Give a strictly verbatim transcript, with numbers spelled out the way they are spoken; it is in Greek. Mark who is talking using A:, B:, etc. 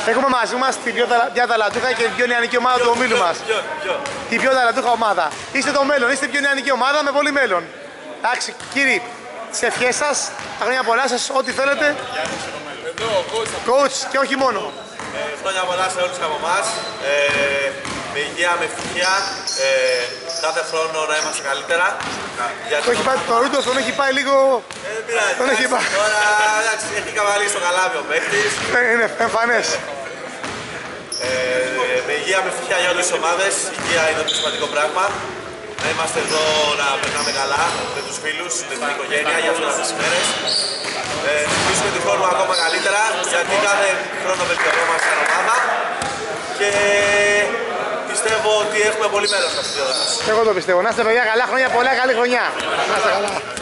A: Έχουμε μαζί μας την πιο, πιο ταλαντούχα και την πιο νεανική ομάδα του ομίλου μας.
B: Ποιο, ποιο.
A: Την πιο ταλαντούχα ομάδα. Είστε το μέλλον, είστε πιο νεανική ομάδα με πολύ μέλλον. Εντάξει, κύριοι, τις ευχές σας, τα χρόνια πολλά σας, ό,τι θέλετε.
B: Εδώ, coach.
A: Coach και όχι μόνο.
B: Ε, χρόνια πολλά σε όλους από εμάς. Ε, με υγεία, με ευτυχία. Ε, κάθε χρόνο να είμαστε καλύτερα. Γιατί
A: Το, έχει πάει, το Ρούντος τον έχει πάει λίγο...
B: Ε, δεν πειράζει.
A: Τον έχει πάει.
B: Τώρα εντάξει, έχει καβαλήσει στο καλάβι ο παίκτης.
A: Ε, είναι εμφανές.
B: Ε, με υγεία, με ευτυχία για όλες τις ομάδες. Η υγεία είναι το πιο σημαντικό πράγμα. Να είμαστε εδώ να περνάμε καλά με τους φίλους, με την οικογένεια για αυτές τις μέρες. Ε, να κλείσουμε τη χρόνο ακόμα καλύτερα, γιατί κάθε χρόνο βελτιωνόμαστε σαν ομάδα και πιστεύω ότι έχουμε πολύ μέλλον σε αυτή τη διαδικασία.
A: Εγώ το πιστεύω. Να είστε παιδιά καλά, χρόνια πολλά, καλή χρονιά. Να είστε καλά.